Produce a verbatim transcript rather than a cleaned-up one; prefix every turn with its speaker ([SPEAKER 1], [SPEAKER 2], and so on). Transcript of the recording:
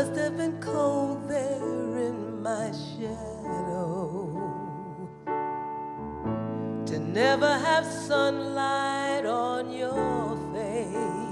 [SPEAKER 1] must have been cold there in my shadow, to never have sunlight on your face.